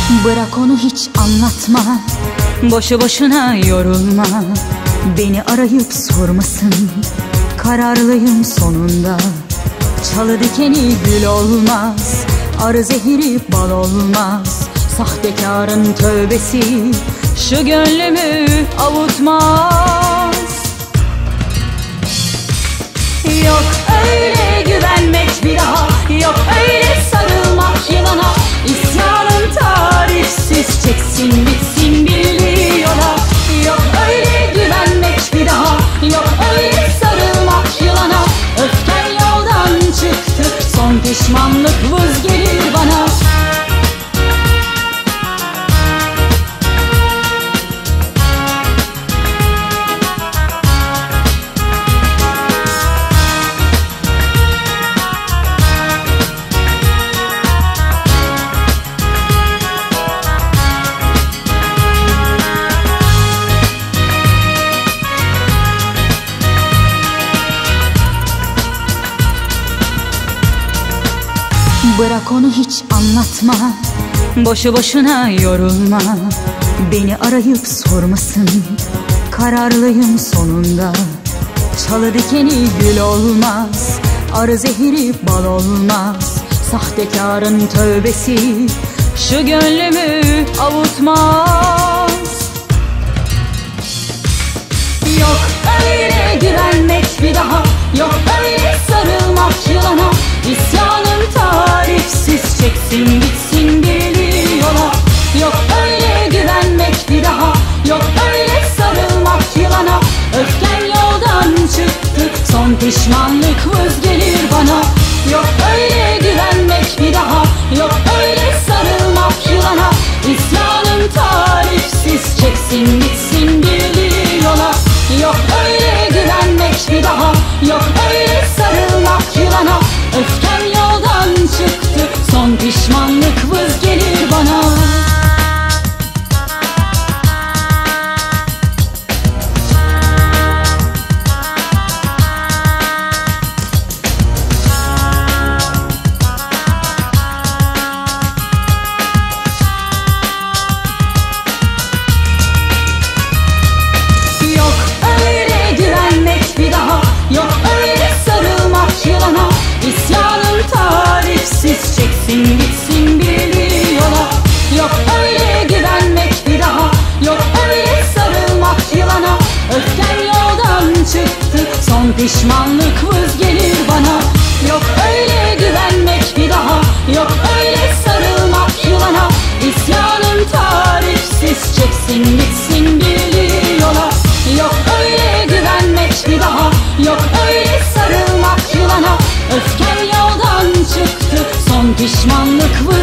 Bırak onu hiç anlatma, boşu boşuna yorulma. Beni arayıp sormasın, kararlıyım sonunda. Çalı dikeni gül olmaz, arı zehiri bal olmaz. Sahtekarın tövbesi şu gönlümü avutmaz. Yok öyle güvenmek bir daha, yok öyle sarılmak yılana. İsyanın tarifsiz, çeksin bitsin birliği yola. Yok öyle güvenmek bir daha, yok öyle sarılmak yılana. Öfken yoldan çıktı, son pişmanlık vız gelir bana. Bırak onu hiç anlatma, boşu boşuna yorulma. Beni arayıp sormasın, kararlıyım sonunda. Çalı dikeni gül olmaz, arı zehiri bal olmaz. Sahtekarın tövbesi şu gönlümü avutmaz. Yok öyle güvenmek bir daha, yok öyle sarılmak yılana. İsyanın tarifsiz, çeksin gitsin birliği yola. Yok öyle güvenmek bir daha, yok öyle sarılmak yılana. Öfken yoldan çıktı, son pişmanlık vız gelir bana. Yok öyle güvenmek bir daha, yok öyle sarılmak yılana. İsyanın tarifsiz, çeksin gitsin birliği yola. Yok öyle güvenmek bir daha, yok öyle sarılmak yılana. Öfkem yoldan çıktı, son pişmanlık vız gelir bana. Yok öyle güvenmek bir daha, yok öyle sarılmak yılana. İsyanın tarifsiz, çeksin gitsin birliği yola. Yok öyle güvenmek bir daha, yok öyle sarılmak yılana. Öfken yoldan çıktı, son pişmanlık vız gelir bana. Yok öyle güvenmek bir daha, yok öyle sarılmak yılana. İsyanın tarifsiz, çeksin gitsin birliği yola. Yok öyle güvenmek bir daha, yok öyle sarılmak yılana. Öfkem yoldan çıktı, son pişmanlık vız